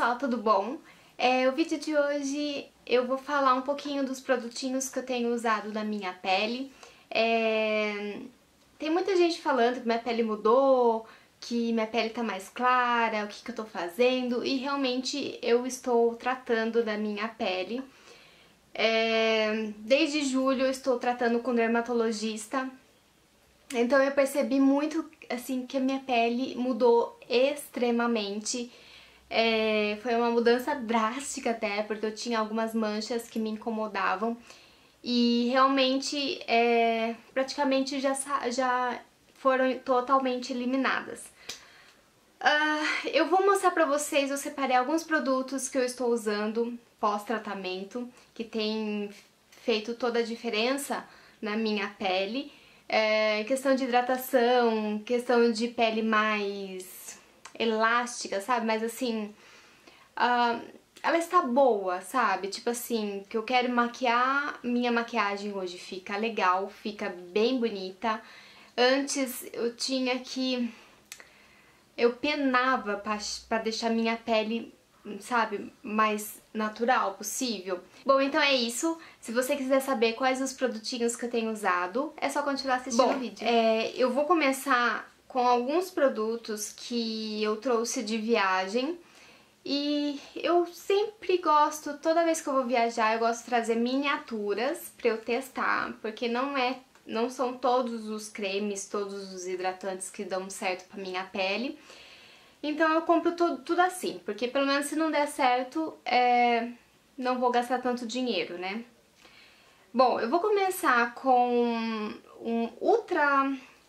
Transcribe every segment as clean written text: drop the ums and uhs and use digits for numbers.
pessoal, tudo bom? O vídeo de hoje eu vou falar um pouquinho dos produtinhos que eu tenho usado na minha pele. Tem muita gente falando que minha pele mudou, que minha pele tá mais clara, o que eu tô fazendo, e realmente eu estou tratando da minha pele. Desde julho eu estou tratando com dermatologista, então eu percebi muito assim que a minha pele mudou extremamente. Foi uma mudança drástica até, porque eu tinha algumas manchas que me incomodavam e realmente praticamente já foram totalmente eliminadas. Eu vou mostrar pra vocês, eu separei alguns produtos que eu estou usando pós-tratamento, que tem feito toda a diferença na minha pele. Questão de hidratação, questão de pele mais elástica, sabe? Mas assim, ela está boa, sabe? Tipo assim, que eu quero maquiar, minha maquiagem hoje fica legal, fica bem bonita. Antes eu penava pra deixar minha pele, sabe, mais natural possível. Bom, então é isso. Se você quiser saber quais os produtinhos que eu tenho usado, é só continuar assistindo o vídeo. Eu vou começar com alguns produtos que eu trouxe de viagem. E eu sempre gosto, toda vez que eu vou viajar, eu gosto de trazer miniaturas pra eu testar, porque não são todos os cremes, todos os hidratantes que dão certo pra minha pele. Então eu compro tudo assim, porque pelo menos se não der certo, não vou gastar tanto dinheiro, né? Bom, eu vou começar com um ultra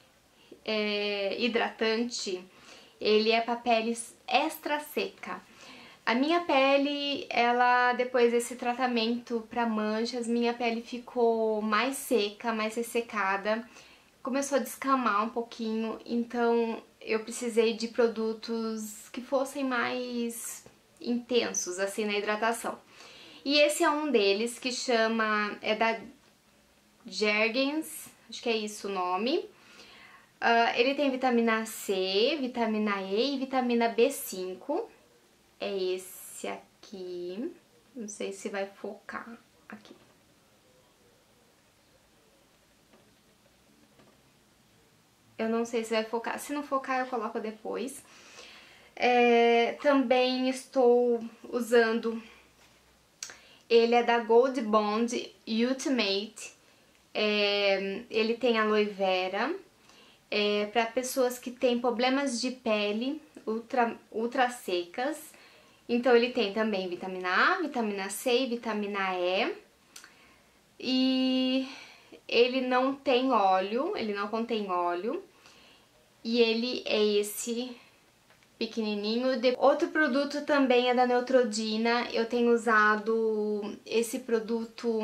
hidratante. Ele é pra pele extra seca. A minha pele, depois desse tratamento pra manchas, minha pele ficou mais seca, mais ressecada, começou a descamar um pouquinho, então eu precisei de produtos que fossem mais intensos, assim, na hidratação. E esse é um deles, que é da Jergens, acho que é isso o nome. Ele tem vitamina C, vitamina E e vitamina B5. É esse aqui, não sei se vai focar aqui. Eu não sei se vai focar, se não focar eu coloco depois. Também estou usando, ele é da Gold Bond Ultimate, ele tem aloe vera, para pessoas que têm problemas de pele ultra secas. Então ele tem também vitamina A, vitamina C e vitamina E. E ele não tem óleo, ele não contém óleo. E ele é esse pequenininho. Outro produto também é da Neutrogena. Eu tenho usado esse produto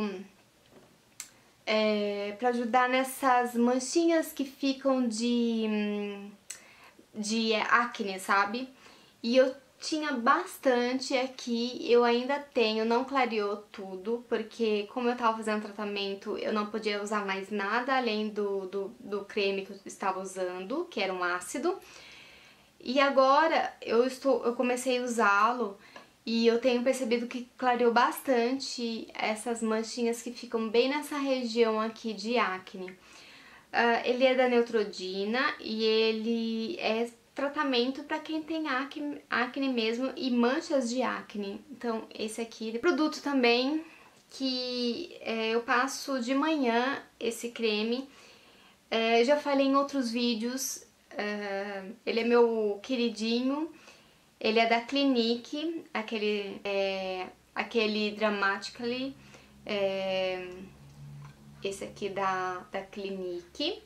pra ajudar nessas manchinhas que ficam de acne, sabe? E eu tinha bastante aqui, eu ainda tenho, não clareou tudo, porque como eu tava fazendo tratamento, eu não podia usar mais nada além do creme que eu estava usando, que era um ácido. E agora eu comecei a usá-lo e eu tenho percebido que clareou bastante essas manchinhas que ficam bem nessa região aqui de acne. Ele é da Neutrogena e ele é tratamento para quem tem acne mesmo e manchas de acne. Então esse aqui. Produto também que eu passo de manhã, esse creme. Já falei em outros vídeos, ele é meu queridinho. Ele é da Clinique, aquele Dramatically, esse aqui da Clinique.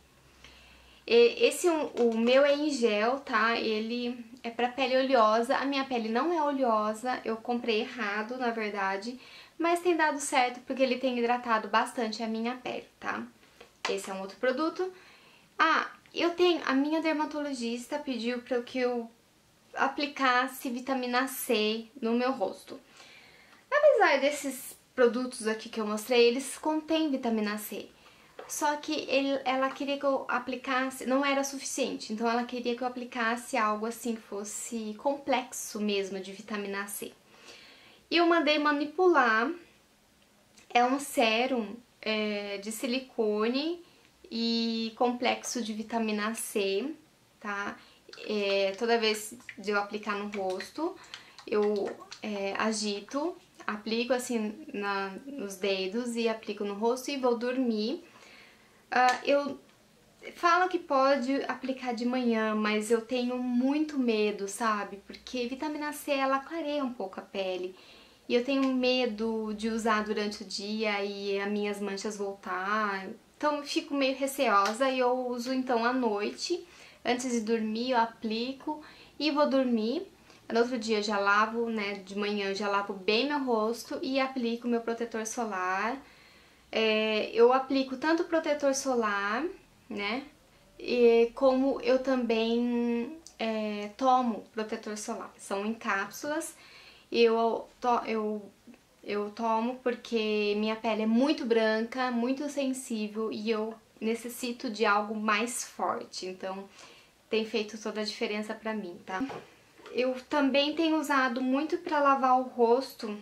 O meu é em gel, tá? Ele é pra pele oleosa. A minha pele não é oleosa, eu comprei errado, na verdade, mas tem dado certo porque ele tem hidratado bastante a minha pele, tá? Esse é um outro produto. A minha dermatologista pediu pra que eu aplicasse vitamina C no meu rosto. Apesar desses produtos aqui que eu mostrei, eles contêm vitamina C. Só que ela queria que eu aplicasse, não era suficiente, então ela queria que eu aplicasse algo assim que fosse complexo mesmo de vitamina C. E eu mandei manipular, é um sérum de silicone e complexo de vitamina C, tá? Toda vez de eu aplicar no rosto, eu agito, aplico assim nos dedos e aplico no rosto e vou dormir. Eu falo que pode aplicar de manhã, mas eu tenho muito medo, sabe? Porque vitamina C, ela clareia um pouco a pele. E eu tenho medo de usar durante o dia e as minhas manchas voltar. Então eu fico meio receosa e eu uso então à noite. Antes de dormir eu aplico e vou dormir. No outro dia eu já lavo, né? De manhã eu já lavo bem meu rosto e aplico meu protetor solar. Eu aplico tanto protetor solar, né? Como eu também tomo protetor solar. São em cápsulas. Eu tomo porque minha pele é muito branca, muito sensível e eu necessito de algo mais forte. Então tem feito toda a diferença pra mim, tá? Eu também tenho usado muito pra lavar o rosto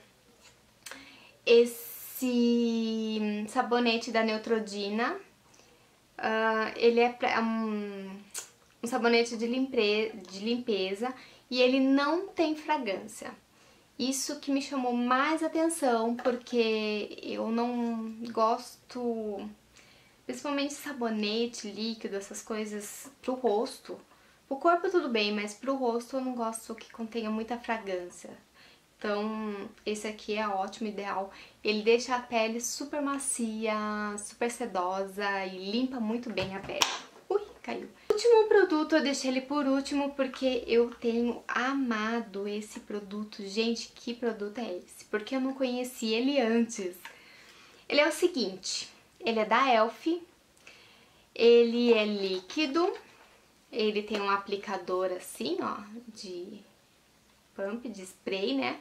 esse sabonete da Neutrogena. Ele é um sabonete de limpeza e ele não tem fragrância. Isso que me chamou mais atenção, porque eu não gosto, principalmente sabonete, líquido, essas coisas pro rosto. O corpo tudo bem, mas pro rosto eu não gosto que contenha muita fragrância. Então, esse aqui é ótimo, ideal. Ele deixa a pele super macia, super sedosa e limpa muito bem a pele. Ui, caiu. O último produto, eu deixei ele por último porque eu tenho amado esse produto. Gente, que produto é esse? Porque eu não conheci ele antes. Ele é o seguinte, ele é da Elf, ele é líquido, ele tem um aplicador assim, ó, de pump, de spray, né?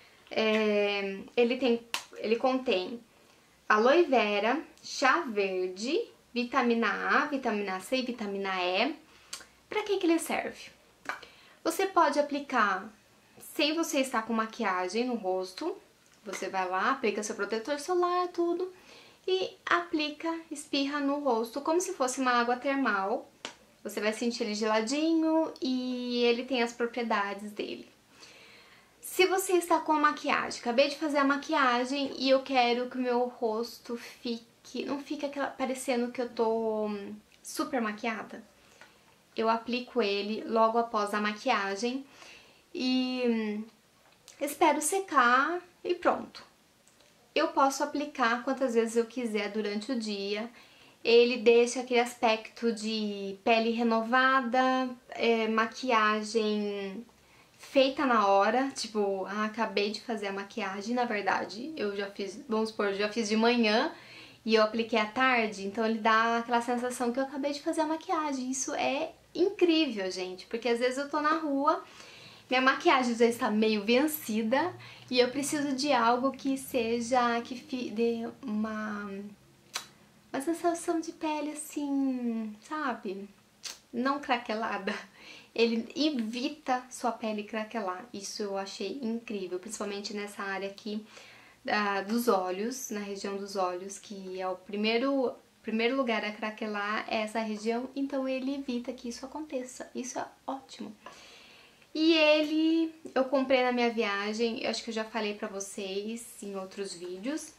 Ele contém aloe vera, chá verde, vitamina A, vitamina C e vitamina E. Pra que ele serve? Você pode aplicar sem você estar com maquiagem no rosto. Você vai lá, aplica seu protetor solar, tudo, e aplica, espirra no rosto como se fosse uma água termal. Você vai sentir ele geladinho e ele tem as propriedades dele. Se você está com a maquiagem, acabei de fazer a maquiagem e eu quero que o meu rosto fique, não fique parecendo que eu tô super maquiada, eu aplico ele logo após a maquiagem e espero secar e pronto. Eu posso aplicar quantas vezes eu quiser durante o dia. Ele deixa aquele aspecto de pele renovada, maquiagem feita na hora, tipo, acabei de fazer a maquiagem, na verdade, eu já fiz, vamos supor, eu já fiz de manhã e eu apliquei à tarde, então ele dá aquela sensação que eu acabei de fazer a maquiagem. Isso é incrível, gente, porque às vezes eu tô na rua, minha maquiagem já está meio vencida e eu preciso de algo que seja, que dê uma sensação de pele assim, sabe? Não craquelada. Ele evita sua pele craquelar. Isso eu achei incrível, principalmente nessa área aqui dos olhos, na região dos olhos, que é o primeiro lugar a craquelar é essa região, então ele evita que isso aconteça. Isso é ótimo. E ele eu comprei na minha viagem, eu acho que eu já falei pra vocês em outros vídeos.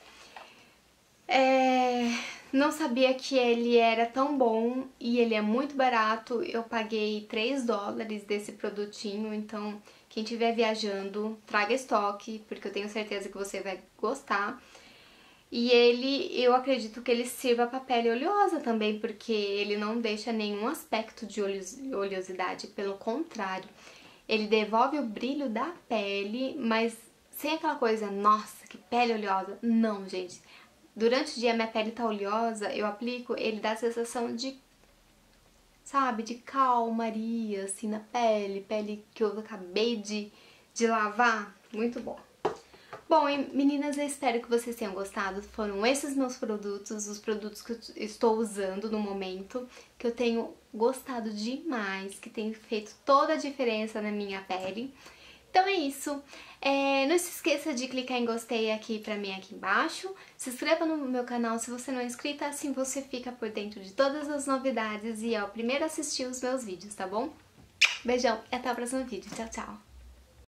Não sabia que ele era tão bom e ele é muito barato. Eu paguei $3 desse produtinho, então quem estiver viajando, traga estoque, porque eu tenho certeza que você vai gostar. E eu acredito que ele sirva para pele oleosa também, porque ele não deixa nenhum aspecto de oleosidade, pelo contrário, ele devolve o brilho da pele, mas sem aquela coisa, nossa, que pele oleosa. Não, gente. Durante o dia minha pele tá oleosa, eu aplico, ele dá a sensação de, sabe, de calmaria, assim, na pele que eu acabei de lavar. Muito bom. Bom, meninas, eu espero que vocês tenham gostado. Foram esses meus produtos, os produtos que eu estou usando no momento, que eu tenho gostado demais, que tem feito toda a diferença na minha pele. Então é isso. Não se esqueça de clicar em gostei aqui pra mim aqui embaixo. Se inscreva no meu canal se você não é inscrita, assim você fica por dentro de todas as novidades e é o primeiro a assistir os meus vídeos, tá bom? Beijão e até o próximo vídeo. Tchau, tchau!